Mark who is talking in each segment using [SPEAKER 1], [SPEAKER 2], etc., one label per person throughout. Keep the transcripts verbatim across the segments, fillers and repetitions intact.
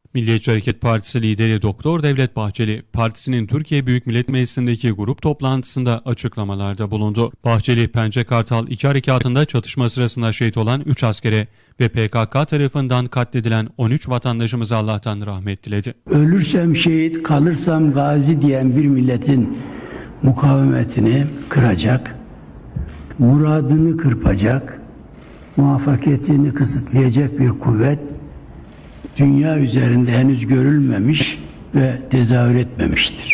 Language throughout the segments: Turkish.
[SPEAKER 1] Milliyetçi Hareket Partisi lideri Doktor Devlet Bahçeli, partisinin Türkiye Büyük Millet Meclisi'ndeki grup toplantısında açıklamalarda bulundu. Bahçeli, Pençe Kartal iki harekatında çatışma sırasında şehit olan üç askere ve P K K tarafından katledilen on üç vatandaşımıza Allah'tan rahmet diledi.
[SPEAKER 2] Ölürsem şehit, kalırsam gazi diyen bir milletin mukavemetini kıracak, muradını kırpacak, muvaffakiyetini kısıtlayacak bir kuvvet dünya üzerinde henüz görülmemiş ve tezahür etmemiştir.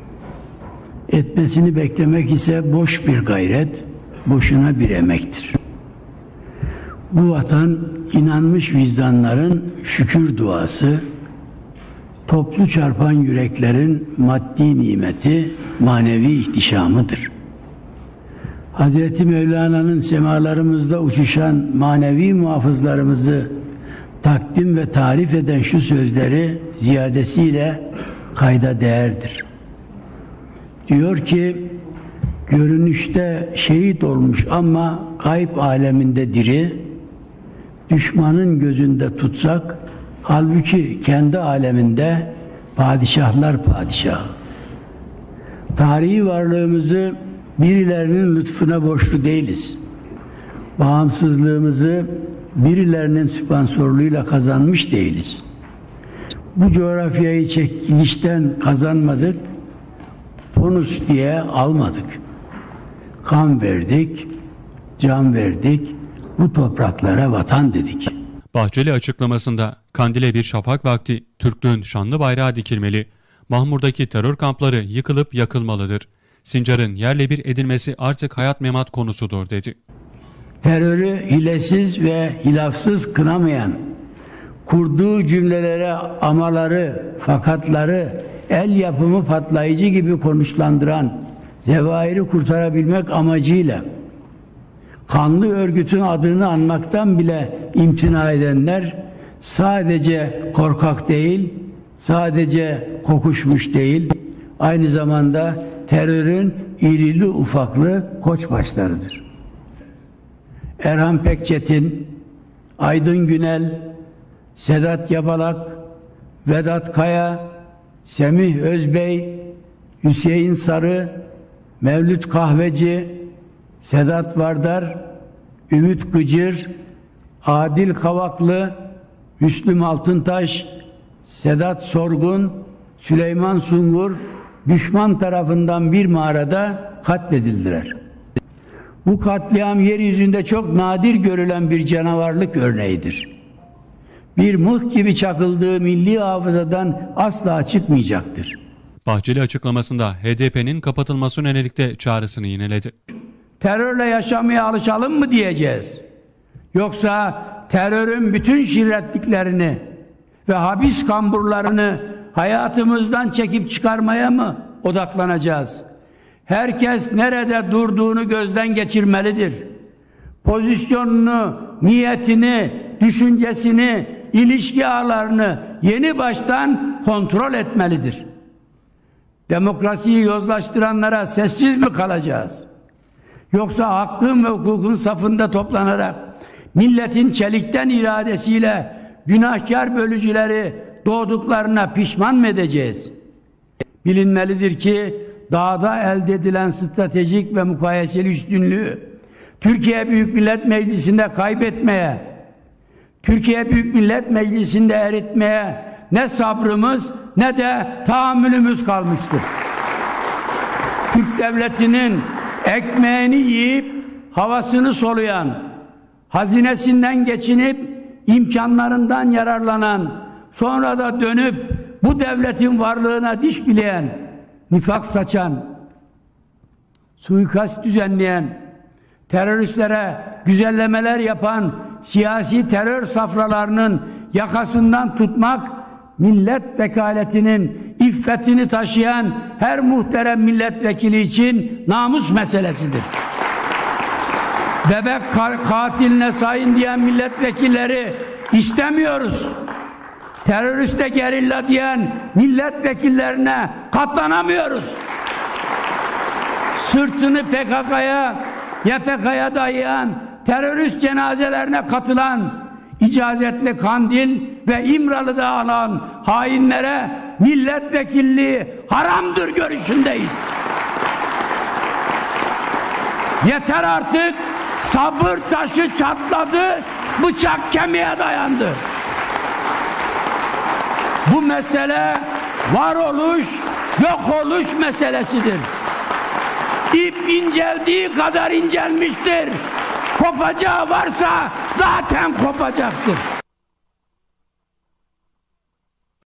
[SPEAKER 2] Etmesini beklemek ise boş bir gayret, boşuna bir emektir. Bu vatan inanmış vicdanların şükür duası, toplu çarpan yüreklerin maddi nimeti, manevi ihtişamıdır. Hazreti Mevlana'nın semalarımızda uçuşan manevi muhafızlarımızı takdim ve tarif eden şu sözleri ziyadesiyle kayda değerdir. Diyor ki, görünüşte şehit olmuş ama gayb aleminde diri, düşmanın gözünde tutsak, halbuki kendi aleminde padişahlar padişahı. Tarihi varlığımızı birilerinin lütfuna borçlu değiliz. Bağımsızlığımızı birilerinin sponsorluğuyla kazanmış değiliz. Bu coğrafyayı çekilişten kazanmadık, bonus diye almadık. Kan verdik, can verdik, bu topraklara vatan dedik.
[SPEAKER 1] Bahçeli açıklamasında Kandil'e bir şafak vakti Türklüğün şanlı bayrağı dikilmeli, Mahmur'daki terör kampları yıkılıp yakılmalıdır, Sincar'ın yerle bir edilmesi artık hayat memat konusudur dedi.
[SPEAKER 2] Terörü hilesiz ve hilafsız kınamayan, kurduğu cümlelere amaları, fakatları, el yapımı patlayıcı gibi konuşlandıran, zevahiri kurtarabilmek amacıyla kanlı örgütün adını anmaktan bile imtina edenler sadece korkak değil, sadece kokuşmuş değil, aynı zamanda terörün irili ufaklı koçbaşlarıdır. Erhan Pekçetin, Aydın Günel, Sedat Yabalak, Vedat Kaya, Semih Özbey, Hüseyin Sarı, Mevlüt Kahveci, Sedat Vardar, Ümit Gıcır, Adil Kavaklı, Müslüm Altıntaş, Sedat Sorgun, Süleyman Sungur düşman tarafından bir mağarada katledildiler. Bu katliam yeryüzünde çok nadir görülen bir canavarlık örneğidir. Bir mıh gibi çakıldığı milli hafızadan asla çıkmayacaktır.
[SPEAKER 1] Bahçeli açıklamasında H D P'nin kapatılması yönelik de çağrısını yineledi.
[SPEAKER 2] Terörle yaşamaya alışalım mı diyeceğiz? Yoksa terörün bütün şirretliklerini ve habis kamburlarını hayatımızdan çekip çıkarmaya mı odaklanacağız? Herkes nerede durduğunu gözden geçirmelidir. Pozisyonunu, niyetini, düşüncesini, ilişki ağlarını yeni baştan kontrol etmelidir. Demokrasiyi yozlaştıranlara sessiz mi kalacağız? Yoksa hakkın ve hukukun safında toplanarak milletin çelikten iradesiyle günahkar bölücüleri doğduklarına pişman mı edeceğiz? Bilinmelidir ki dağda elde edilen stratejik ve mukayeseli üstünlüğü Türkiye Büyük Millet Meclisi'nde kaybetmeye, Türkiye Büyük Millet Meclisi'nde eritmeye ne sabrımız ne de tahammülümüz kalmıştır. Türk devletinin ekmeğini yiyip havasını soluyan, hazinesinden geçinip imkanlarından yararlanan, sonra da dönüp bu devletin varlığına diş bileyen, nifak saçan, suikast düzenleyen, teröristlere güzellemeler yapan siyasi terör safralarının yakasından tutmak, millet vekaletinin iffetini taşıyan her muhterem milletvekili için namus meselesidir. Bebek katiline sayın diyen milletvekilleri istemiyoruz. Teröriste gerilla diyen milletvekillerine katlanamıyoruz. Sırtını P K K'ya, Y P K'ya dayayan, terörist cenazelerine katılan, icazetli Kandil ve İmralı'da alan hainlere milletvekilliği haramdır görüşündeyiz. Yeter artık, sabır taşı çatladı, bıçak kemiğe dayandı. Bu mesele varoluş, yok oluş meselesidir. İp inceldiği kadar incelmiştir. Kopacağı varsa zaten kopacaktır.